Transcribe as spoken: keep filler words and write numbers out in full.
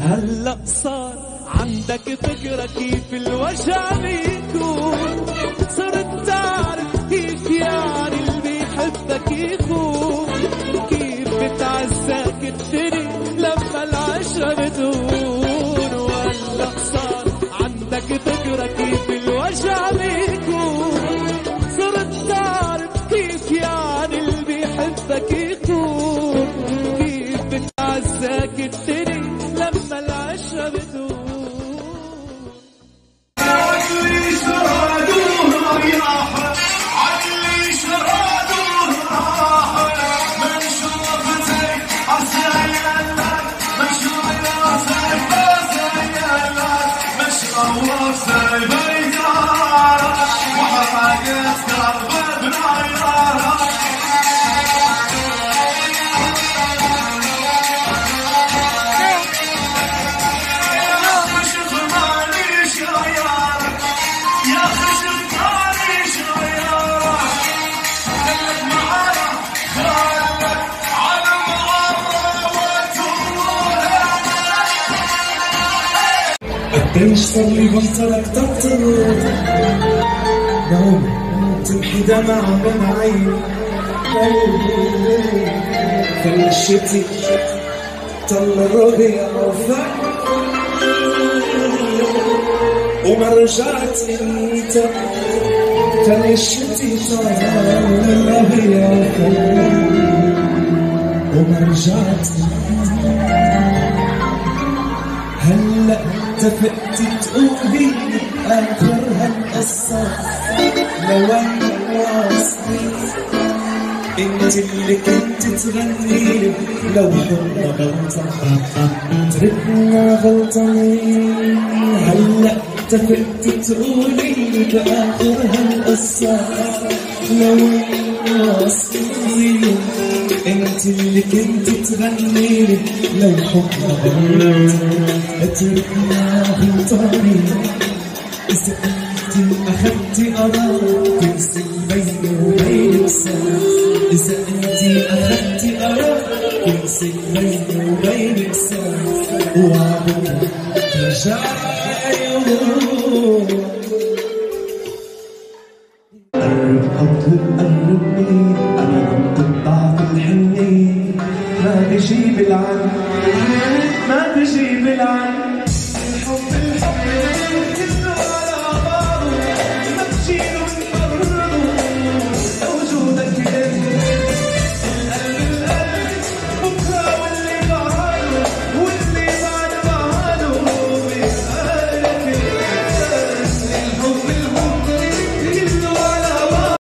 هلأ صار عندك فكرة كيف الوجع بيكون، صرت تعرف كيف يعني اللي بيحبك يخون، كيف بتعزاك الدنيا لما العشرة بدون. وهلأ صار عندك فكرة كيف الوجع بيكون، صرت تعرف كيف يعني اللي بيحبك يخون، كيف بتعزاك الدنيا لما العشرة بدون. قديش صار لي بنطرك تبطل نوم تمحي دمع من عيني، خلي الشتي طل الربيع وفاق وما رجعت انت، خلي الشتي طل الربيع وفاق وما رجعت. هلأ اتفقت تقولي آخر هالقصة لوين واصلين، انت اللي كنت تغني لو حنا غلطان تركنا غلطانين. هلأ اتفقت تقولي بآخر هالقصة لوين واصلين، انت اللي كنت تغني لو حنا غلطان اتركنا غلطانين. إذا أنت أخدتي قرار تنسي بيني وبينك سنة، إذا أنت أخدتي قرار تنسي بيني وبينك سنة وعبك رجعي. قرب أطلب قربني أنا عم تقطع في الحنين، ما بجيب العن ما بجيب العن